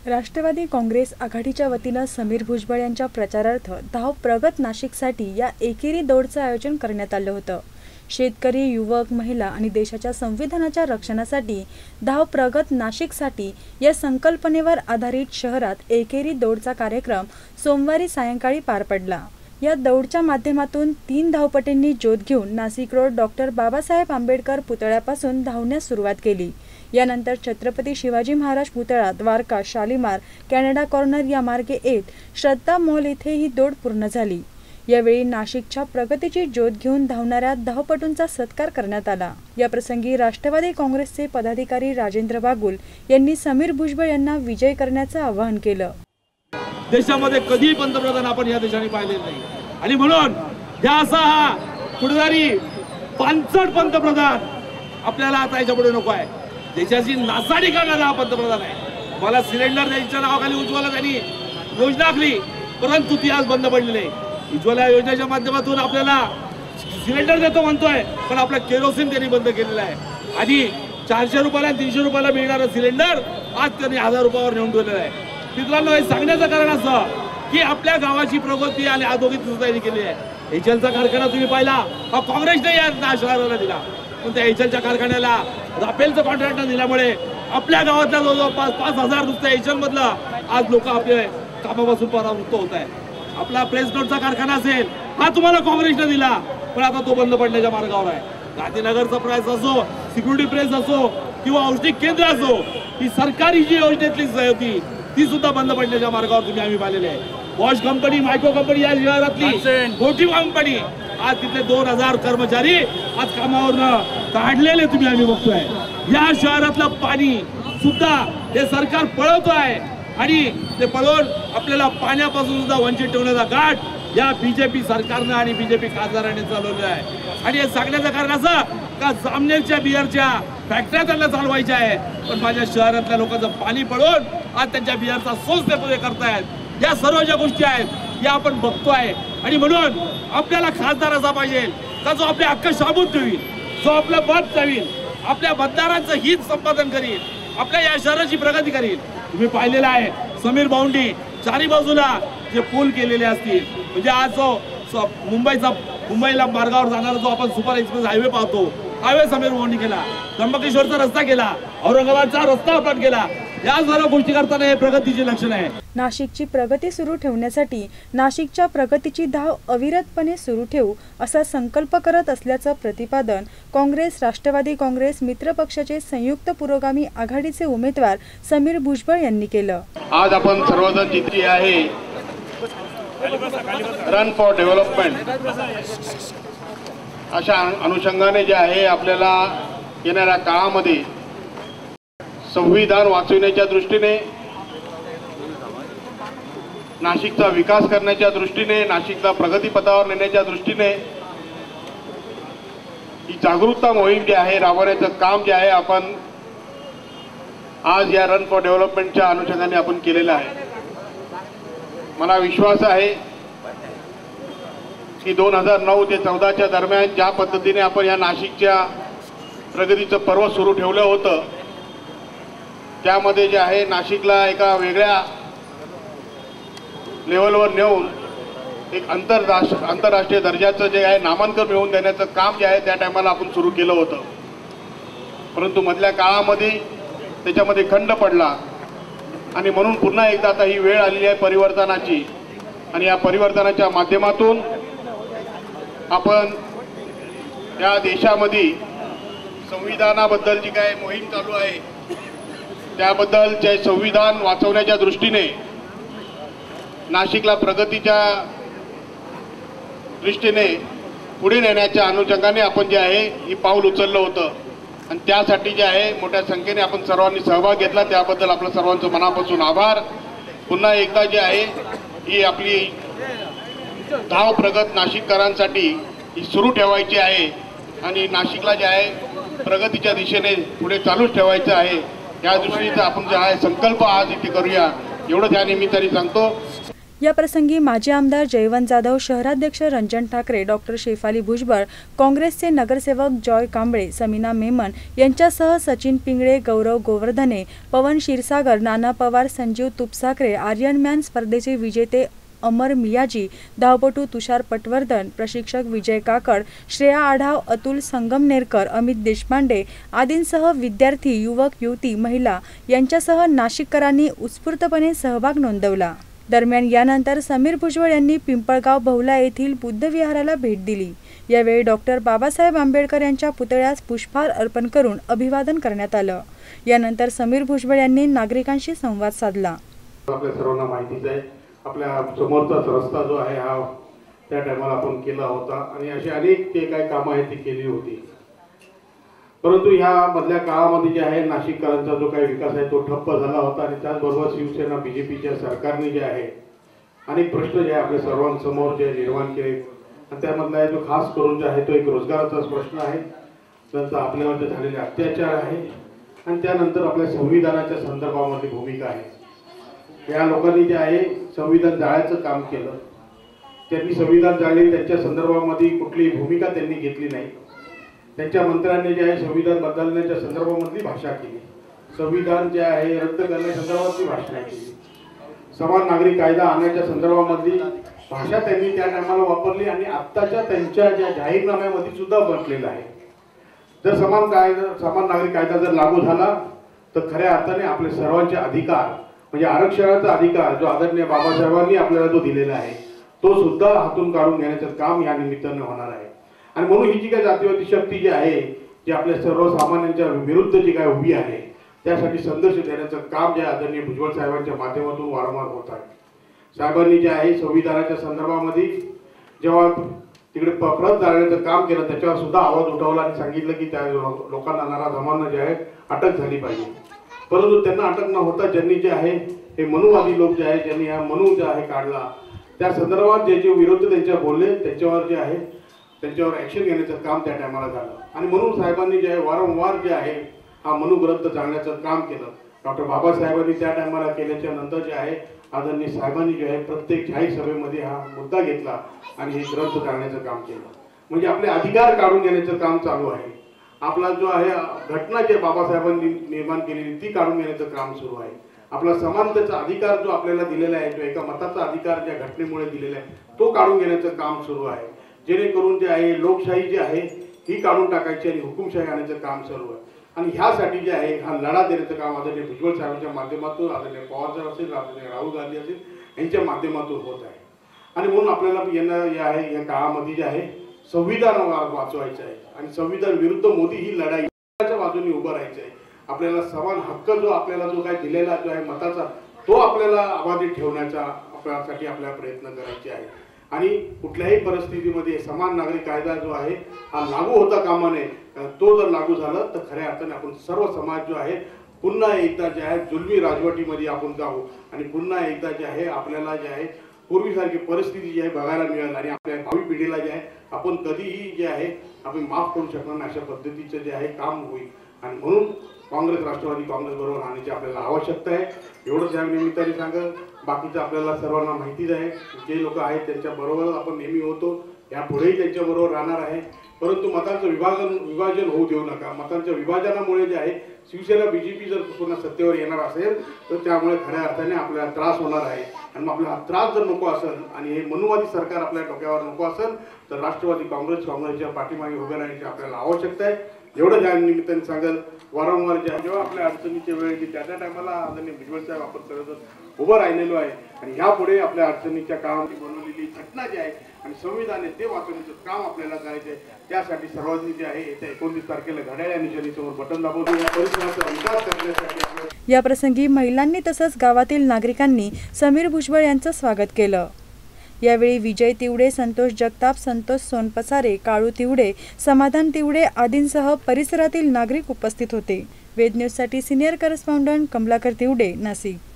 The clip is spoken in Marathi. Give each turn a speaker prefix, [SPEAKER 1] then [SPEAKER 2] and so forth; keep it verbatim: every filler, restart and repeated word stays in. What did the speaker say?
[SPEAKER 1] राष्ट्रवादी काँग्रेस आघाडीच्या वतीनं समीर भुजबळ यांच्या प्रचारार्थ धाव प्रगत नाशिकसाठी या एकेरी दौडचं आयोजन करण्यात आलं होतं। शेतकरी, युवक, महिला आणि देशाच्या संविधानाच्या रक्षणासाठी धाव प्रगत नाशिकसाठी या संकल्पनेवर आधारित शहरात एकेरी दौडचा कार्यक्रम सोमवारी सायंकाळी पार पडला। या दौडच्या माध्यमातून तीन धावपटूंनी ज्योत घेऊन नाशिक रोड डॉक्टर बाबासाहेब आंबेडकर पुतळ्यापासून धावण्यास सुरुवात केली। यानंतर छत्रपती शिवाजी महाराज पुतळा, द्वारका, शालीमार, कॅनडा कॉर्नर या मार्गे येत श्रद्धा मॉल येथे ही दौड पूर्ण झाली। यावेळी नाशिकच्या प्रगतीची ज्योत घेऊन धावणाऱ्या धावपटूंचा सत्कार करण्यात आला। या प्रसंगी राष्ट्रवादी काँग्रेसचे पदाधिकारी राजेंद्र बागुल यांनी समीर भुजबळ यांना विजय करण्याचं आवाहन केलं।
[SPEAKER 2] देशामध्ये कधी पंतप्रधान आपण या देशाने पाहिलेले नाही आणि म्हणून या असा हा कुठेतरी पांचट पंतप्रधान आपल्याला आता याच्यापुढे नको आहे। देशाची नासाडी करणारा हा पंतप्रधान आहे। मला सिलेंडर द्यायच्या नावाखाली उज्ज्वला त्यांनी योजना आखली, परंतु ती आज बंद पडलेली आहे। उज्ज्वला योजनेच्या माध्यमातून आपल्याला सिलेंडर देतो म्हणतोय, पण आपला केरोसिन त्यांनी बंद केलेला आहे आणि चारशे रुपयाला तीनशे रुपयाला मिळणारं सिलेंडर आज त्यांनी हजार रुपयावर नेऊन ठेवलेलं आहे। मित्रांनो, हे सांगण्याचं कारण असं की आपल्या गावाची प्रगती आणि औद्योगिक तयारी केली आहे। एचएलचा कारखाना तुम्ही पाहिला, हा काँग्रेसने या शहराला दिला, पण त्या एचएलच्या कारखान्याला राफेलचं कॉन्ट्रॅक्ट दिल्यामुळे आपल्या गावातल्या जवळजवळ पाच पाच हजार नुसत्या एचएल मधला आज लोक आपल्या कामापासून परावृत्त होत आहे। आपला प्रेस नोटचा कारखाना असेल, हा तुम्हाला काँग्रेसने दिला, पण आता तो बंद पडण्याच्या मार्गावर आहे। गांधीनगरचा प्रेस असो, सिक्युरिटी प्रेस असो किंवा औषधिक केंद्र असो, ही सरकारी जी योजनेतली होती ती सुद्धा बंद पडण्याच्या मार्गावर तुम्ही आम्ही पाहिलेले आहे। वॉश कंपनी, मायक्रो कंपनी या शहरातली मोठी कंपनी, आज तिथे दोन हजार कर्मचारी आज कामावरनं काढलेले तुम्ही आम्ही बघतोय। या शहरातलं पाणी सुद्धा हे सरकार पळवतो आहे आणि ते पळवून आपल्याला पाण्यापासून सुद्धा वंचित ठेवण्याचा गाठ या बीजेपी सरकारनं आणि बीजेपी खासदारांनी चालवलेला आहे। आणि हे सांगण्याचं कारण असं का जामनेरच्या बियरच्या फॅक्टऱ्या त्यांना चालवायच्या आहे, पण माझ्या शहरातल्या लोकांचं पाणी पळवून आज त्यांच्या बियरचा सोस ते पुरे करतायत। या सर्व ज्या गोष्टी आहेत या आपण बघतोय आणि म्हणून आपल्याला खासदार असा पाहिजे का जो आपले हक्क शाबूत ठेवील, जो आपलं मत ठेवील, आपल्या मतदारांचं हित संपादन करील, आपल्या या शहराची प्रगती करील। तुम्ही पाहिलेलं आहे समीर भाऊंनी चारी बाजूला जे पूल केलेले असतील, म्हणजे आज जो मुंबईचा मुंबईला मार्गावर जाणारा जो आपण सुपर एक्सप्रेस हायवे पाहतो, हायवे समीर भाऊंनी केला, त्र्यंबकेश्वरचा रस्ता केला, औरंगाबादचा रस्ता आपण केला। या सर्व गोष्टी करताना हे प्रगतीचे लक्षण आहे।
[SPEAKER 1] नाशिकची प्रगती सुरू ठेवण्यासाठी नाशिकच्या प्रगतीची धाव अविरतपणे सुरू ठेवू असा संकल्प करत असल्याचं प्रतिपादन काँग्रेस, राष्ट्रवादी काँग्रेस मित्र पक्षाचे संयुक्त पुरोगामी आघाडीचे उमेदवार समीर भुजबळ यांनी केलं।
[SPEAKER 3] आज आपण सर्वजण जिथे आहे रन फॉर डेव्हलपमेंट अशा अनुषंगाने जे आहे आपल्याला येणाऱ्या काळामध्ये संविधान वाचवण्याच्या दृष्टीने, नाशिकचा विकास करण्याच्या दृष्टीने, नाशिकला प्रगतीपथावर नेण्याच्या दृष्टीने ही जागरूकता मोहीम जी आहे राबवण्याचं काम जे आहे आपण आज या रन फॉर डेव्हलपमेंटच्या अनुषंगाने आपण केलेलं आहे। मला विश्वास आहे की दोन हजार नऊ ते चौदाच्या दरम्यान ज्या पद्धतीने आपण या नाशिकच्या प्रगतीचं पर्व सुरू ठेवलं होतं, त्यामध्ये जे आहे नाशिकला एका वेगळ्या लेवलवर नेऊन एक आंतरराष्ट्र आंतरराष्ट्रीय दर्जाचं जे आहे नामांकन मिळवून देण्याचं काम जे आहे त्या टायमाला आपण सुरू केलं होतं, परंतु मधल्या काळामध्ये त्याच्यामध्ये खंड पडला आणि म्हणून पुन्हा एकदा आता ही वेळ आलेली आहे परिवर्तनाची आणि या परिवर्तनाच्या माध्यमातून आपण या देशामध्ये संविधानाबद्दल जी काय मोहीम चालू आहे त्याबद्दल जे संविधान वाचवण्याच्या दृष्टीने, नाशिकला प्रगतीच्या दृष्टीने पुढे नेण्याच्या अनुषंगाने आपण जे आहे ही पाऊल उचललं होतं आणि त्यासाठी जे आहे मोठ्या संख्येने आपण सर्वांनी सहभाग घेतला, त्याबद्दल आपल्या सर्वांचं मनापासून आभार। पुन्हा एकदा जे आहे ही आपली धाव प्रगत नाशिककरांसाठी ही सुरू ठेवायची आहे आणि नाशिकला जे आहे प्रगतीच्या दिशेने पुढे चालूच ठेवायचं आहे। या दृष्टीचा आपण जे आहे संकल्प आज इथे करूया, एवढं त्या निमित्ताने सांगतो।
[SPEAKER 1] या प्रसंगी माजी आमदार जयवंत जाधव, शहराध्यक्ष रंजन ठाकरे, डॉक्टर शेफाली भुजबळ, काँग्रेसचे नगरसेवक जॉय कांबळे, समीना मेमन यांच्यासह सचिन पिंगळे, गौरव गोवर्धने, पवन क्षीरसागर, नाना पवार, संजीव तुपसाकरे, आर्यन मॅन स्पर्धेचे विजेते अमर मियाजी, धावपटू तुषार पटवर्धन, प्रशिक्षक विजय काकड, श्रेया आढाव, अतुल संगमनेरकर, अमित देशपांडे आदींसह विद्यार्थी, युवक, युवती, महिला यांच्यासह नाशिककरांनी उत्स्फूर्तपणे सहभाग नोंदवला। दरम्यान यानंतर समीर भुजबळ यांनी पिंपळगाव बहुला येथील बुद्ध विहाराला भेट दिली। यावेळी डॉक्टर बाबासाहेब आंबेडकर यांच्या पुतळ्यास पुष्पहार अर्पण करून अभिवादन करण्यात आलं। यानंतर समीर भुजबळ यांनी नागरिकांशी संवाद साधला।
[SPEAKER 3] आपल्या सर्वांना माहितीच आहे, आपल्या समोरचाच रस्ता जो आहे हा त्या टायमाला आपण केला होता आणि अशी अनेक ते काय कामं आहेत ती केली होती। परंतु ह्या मधल्या काळामध्ये जे आहे नाशिककरांचा जो काही विकास आहे तो ठप्प झाला होता आणि त्याचबरोबर शिवसेना बीजेपीच्या सरकारने जे आहे अनेक प्रश्न जे आहे आपल्या सर्वांसमोर जे निर्माण केले आणि त्यामधला जो खास करून जे आहे तो एक रोजगाराचाच प्रश्न आहे, नंतर आपल्यावर झालेले अत्याचार आहे आणि त्यानंतर आपल्या संविधानाच्या संदर्भामध्ये भूमिका आहे। या लोकांनी जे आहे संविधान जाळायचं काम केलं, त्यांनी संविधान जाळले, त्यांच्या संदर्भामध्ये कुठलीही भूमिका त्यांनी घेतली नाही। त्यांच्या मंत्र्यांनी जे आहे संविधान बदलण्याच्या संदर्भामधली भाषा केली, संविधान जे आहे रद्द करण्याच्या संदर्भातली भाषा केली, समान नागरिक कायदा आणण्याच्या संदर्भामधली भाषा त्यांनी त्या टायमाला वापरली आणि आत्ताच्या त्यांच्या ज्या जाहीरनाम्यामध्ये सुद्धा म्हटलेलं आहे जर समान कायदा समान नागरिक कायदा जर लागू झाला तर खऱ्या अर्थाने आपले सर्वांचे अधिकार म्हणजे आरक्षणाचा अधिकार जो आदरणीय बाबासाहेबांनी आपल्याला जो दिलेला आहे तो सुद्धा हातून काढून घेण्याचं काम या निमित्ताने होणार आहे। आणि म्हणून ही जी काय जातीयवादी शक्ती जी आहे जी आपल्या सर्वसामान्यांच्या विरुद्ध जी काय उभी आहे त्यासाठी संदेश देण्याचं काम जे आदरणीय भुजबळ साहेबांच्या माध्यमातून वारंवार होत आहे। साहेबांनी जे आहे संविधानाच्या संदर्भामध्ये जेव्हा तिकडे प्रत जाळण्याचं काम केलं त्याच्यावर सुद्धा आवाज उठवला आणि सांगितलं की त्या लोकांना नराधमांना जे आहे अटक झाली पाहिजे। परंतु त्यांना अटक न होता ज्यांनी जे आहे हे मनुवादी लोक जे आहे ज्यांनी हा मनु जे आहे काढला त्या संदर्भात जे जे विरोध त्यांच्या बोलले त्याच्यावर जे आहे त्यांच्यावर ऍक्शन घेण्याचं काम त्या टायमाला झालं आणि म्हणून साहेबांनी जे आहे वारंवार जे आहे हा मनु ग्रंथ जाळण्याचं काम केलं। डॉक्टर बाबासाहेबांनी त्या टायमाला केल्याच्या नंतर जे आहे आदरणीय साहेबांनी जे आहे प्रत्येक जाहीर सभेमध्ये हा मुद्दा घेतला आणि हे ग्रंथ जाळण्याचं काम केलं। म्हणजे आपले अधिकार काढून घेण्याचं काम चालू आहे। आपला जो आहे घटना जे बाबासाहेबांनी निर्माण केलेली ती काढून घेण्याचं काम सुरू आहे। आपला समानतेचा अधिकार जो आपल्याला दिलेला आहे जो एका मताचा अधिकार ज्या घटनेमुळे दिलेला आहे तो काढून घेण्याचं काम सुरू आहे, जेणेकरून जे आहे लोकशाही जी आहे ही काढून टाकायची आणि हुकुमशाही आणण्याचं काम सुरू आहे। आणि ह्यासाठी जे आहे हा लढा देण्याचं काम आदरणीय भुजबळ साहेबांच्या माध्यमातून आदरणीय पवार साहेब असेल आदरणीय राहुल गांधी असेल यांच्या माध्यमातून होत आहे। आणि म्हणून आपल्याला यांना या आहे या काळामध्ये जे आहे संविधान वाचवायचं आहे आणि संविधान विरुद्ध मोदी ही लढाईच्या बाजूने उभं राहायचं आहे। आपल्याला समान हक्क जो आपल्याला जो काय दिलेला जो आहे मताचा तो आपल्याला अबाधित ठेवण्याचा आपल्यासाठी आपल्याला प्रयत्न करायचे आहे आणि कुठल्याही परिस्थितीमध्ये समान नागरिक कायदा जो आहे हा लागू होता कामा नये। तो जर लागू झाला तर खऱ्या अर्थाने आपण सर्व समाज जो आहे पुन्हा एकदा जे आहे जुलमी राजवटीमध्ये आपण जाऊ आणि पुन्हा एकदा जे आहे आपल्याला जे आहे पूर्वीसारखी परिस्थिती जी आहे बघायला मिळेल आणि आपल्या भावी पिढीला जे आहे आपण कधीही जे आहे आपण माफ करू शकणार नाही अशा पद्धतीचं जे आहे काम होईल। आणि म्हणून काँग्रेस राष्ट्रवादी काँग्रेस बरोबर राहण्याची आपल्याला आवश्यकता आहे। एवढंच या निमित्ताने सांगत बाकीचं आपल्याला सर्वांना माहितीच आहे जे लोक आहेत त्यांच्या बरोबर आपण नेहमी होतो, यापुढेही त्यांच्या बरोबर राहणार आहे। परंतु मतांचं विभाजन विभाजन होऊ देऊ नका। मतांच्या विभाजनामुळे जे आहे शिवसेना बीजेपी जर पुन्हा सत्तेवर येणार असेल तर त्यामुळे खऱ्या अर्थाने आपल्याला त्रास होणार आहे आणि मग आपल्याला त्रास जर नको असेल आणि हे मनुवादी सरकार आपल्या डोक्यावर नको असेल तर राष्ट्रवादी काँग्रेस काँग्रेसच्या पाठीमागे उभे राहण्याची आपल्याला आवश्यकता आहे। एवढं या निमित्ताने सांगेल वारंवार जेव्हा आपल्या अडचणीच्या वेळी त्या त्या टायमाला आदरणीय भुजबळ साहेब आपण करत उभं राहिलेलो आहे आणि यापुढे आपल्या अडचणीच्या काळामध्ये बनवलेली घटना जी आहे आणि संविधान ते वाचवण्याचं काम आपल्याला करायचं आहे। त्यासाठी सर्वांनी जे आहे येत्या एकोणतीस तारखेला घड्याळ या निशाणीसमोर बटन दाबवून या परिसराचा विकास करण्यासाठी
[SPEAKER 1] या प्रसंगी महिलांनी तसंच गावातील नागरिकांनी समीर भुजबळ यांचं स्वागत केलं। यावेळी विजय तिवडे, संतोष जगताप, संतोष सोनपसारे, काळू तिवडे, समाधान तिवडे आदींसह परिसरातील नागरिक उपस्थित होते। वेद न्यूजसाठी सिनियर करस्पॉन्डंट कमलाकर तिवडे, नाशिक।